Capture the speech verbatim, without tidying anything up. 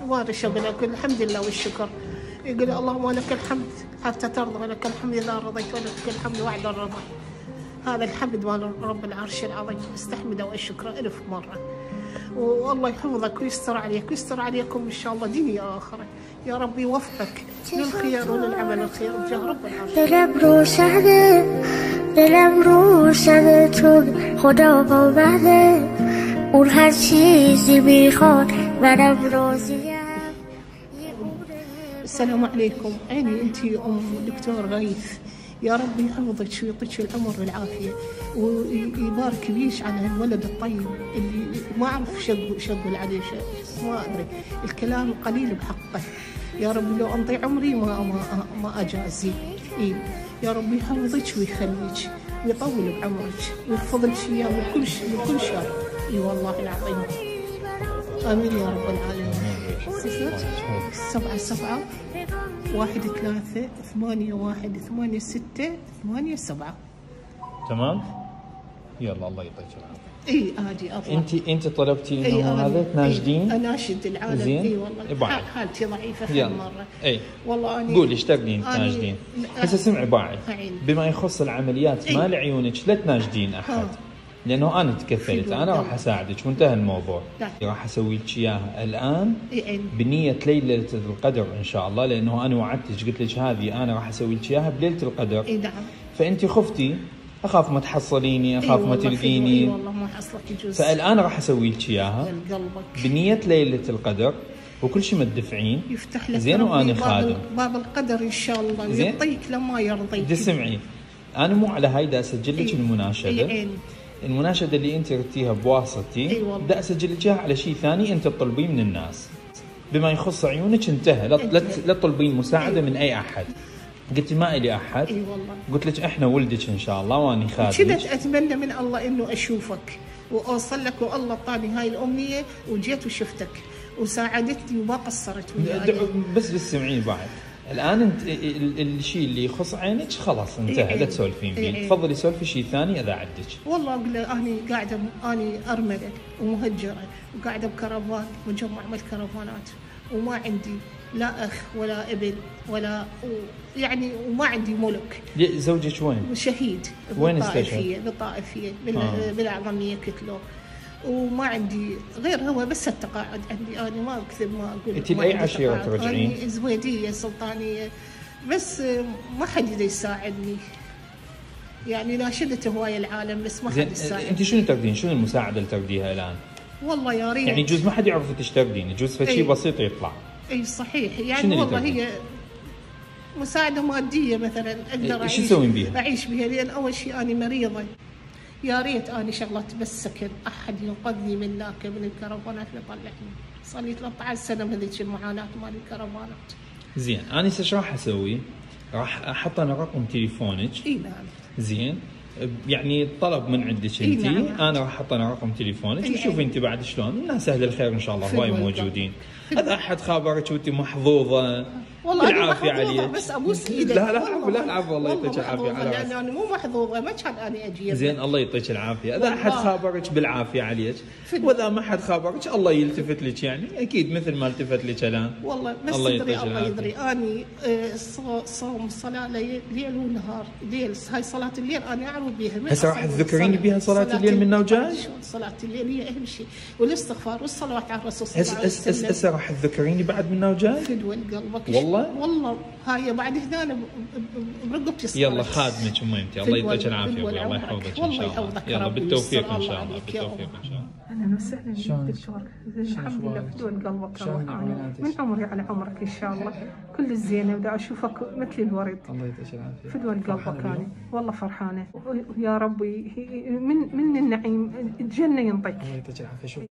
ما ادري شو اقول لك، الحمد لله والشكر. يقول اللهم لك الحمد حتى ترضى، ولك الحمد اذا رضيت، ولك الحمد بعد الرضا. هذا الحمد مال رب العرش العظيم، استحمده واشكره الف مره. والله يحفظك ويستر عليك ويستر عليكم ان شاء الله دنيا واخره. يا رب يوفقك للخير وللعمل الخير بجاه رب العرش. دلم روشنه دلم روشنه چون خدا باوره اون هر چیزی میخواد منم راضیم. السلام عليكم. عيني انت ام دكتور غيث، يا رب يحفظك ويعطيك العمر والعافيه ويبارك بيش على الولد الطيب اللي ما اعرف شو شو اقول عليه، ما ادري الكلام قليل بحقه. يا رب لو انطي عمري ما ما ما اجازي. إيه يا رب يحفظك ويخليك ويطول بعمرك ويحفظ لك اياه من كل شيء من كل شر. اي والله العظيم. امين يا رب العالمين. سبعة سبعة واحد ثلاثة ثمانية واحد ثمانية ستة ثمانية سبعة. تمام؟ يلا الله يعطيك العافية. اي عادي افضل. انت انت طلبتي اي انه هذا تناشدين؟ اي اناشد العالم. زين؟ اي والله حال حالتي ضعيفة هالمرة. اي والله اني قولي ايش تقدرين تناشدين؟ هسه سمعي باعي، بما يخص العمليات ايه؟ مال عيونك لا تناشدين احد. ها. لانه انا تكفلت، انا راح اساعدك وانتهى الموضوع. راح اسوي لك اياها الان بنيه ليله القدر ان شاء الله، لانه انا وعدتك قلت لك هذه انا راح اسوي لك اياها بليله القدر. اي نعم. فانت خفتي، اخاف ما تحصليني، اخاف إيه ما تلقيني. اي والله ما حصلك يجوز. فالان راح اسوي لك اياها بنيه ليله القدر وكل شيء ما تدفعين. يفتح لك زين وانا خادم باب القدر ان شاء الله، يعطيك لما يرضيك. تسمعي انا مو على هاي دا اسجل لك. إيه؟ المناشده إيه؟ المناشده اللي انت ردتيها بواسطتي. أيوة. دا اسجل لك اياها على شيء ثاني انت تطلبيه من الناس. بما يخص عيونك انتهى، لا لا تطلبين مساعده. أيوة. من اي احد. قلت ما الي احد. اي والله. قلت لك احنا ولدك ان شاء الله واني خادمك. كذا اتمنى من الله انه اشوفك واوصل لك، والله اعطاني هاي الامنيه وجيت وشفتك وساعدتني وما قصرت وياي. بس بس سمعيني بعد. الان انت الشيء اللي يخص عينك خلاص انتهى. إيه؟ لا تسولفين فيه. إيه؟ تفضلي سولفي شيء ثاني اذا عندك. والله اقول له اني قاعده اني ارمله ومهجره وقاعده بكرفان مجمع من الكرفانات وما عندي لا اخ ولا ابن ولا يعني وما عندي ملك. زوجك وين؟ شهيد. وين استشهد؟ بالطائفيه آه. بالاعظميه كتلو. وما عندي غير هو بس التقاعد عندي. انا ما اكذب ما اقول. انت لاي عشيره ترجعين؟ انا زويديه سلطانيه بس ما حد يساعدني. يعني ناشدت هوايه العالم بس ما حد يساعدني. انت شنو تريدين؟ شنو المساعده اللي تريديها الان؟ والله يا ريت. يعني يجوز ما حد يعرف ايش تريدين، يجوز في شيء بسيط يطلع. اي صحيح. يعني والله هي مساعده ماديه مثلا اقدر اعيش. شو تسوين بيها؟ اعيش بها لان اول شيء انا مريضه. يا ريت اني شغلات بس سكن احد ينقذني من ذاك من الكرفانات اللي طلعني. صار لي ثلاثة عشر سنه من ذيك المعاناه مال الكرفانات. زين انا ايش راح اسوي؟ راح احط انا رقم تليفونك. اي نعم. زين يعني طلب من عندك انت. إيه نعم. انا راح احط انا رقم تليفونك. إيه وشوفي انت بعد شلون. الناس اهل الخير ان شاء الله هواي موجودين. اذا احد خابرك وانت محظوظه والله بالعافيه عليك. بس ابوس ايدك. لا لا العفو لا العفو الله يعطيك العافيه على لان انا مو محظوظه ما كان اني اجي. زين الله يعطيك العافيه. اذا احد خابرك بالعافيه عليك، واذا ما حد خابرك الله يلتفت لك. يعني اكيد مثل ما التفت لك الان. والله بس الله يدري الله يدري اني صوم صلاه ليل ونهار. ليل هاي صلاه الليل انا اعرف بها. هسه راح تذكريني بها صلاه الليل من وجاي؟ صلاه الليل هي اهم شيء والاستغفار والصلوات على الرسول صلى الله عليه وسلم. هسه راح تذكريني بعد من وجاي؟ فدوى قلبك والله والله هاي بعد هنا انا برقبتي. يلا خادمك اميمتي الله يعطيك العافيه الله يحفظك ان شاء الله. يلا بالتوفيق ان شاء الله. بالتوفيق ان شاء الله. اهلا وسهلا بك دكتور. الحمد لله فدوى قلبك الله. من عمري على عمرك ان شاء الله. كل الزينه ودا اشوفك مثل الورد. الله يعطيك العافيه. فدوى قلبك انا والله فرحانه. ويا ربي من من النعيم الجنه ينطيك. الله يعطيك العافيه.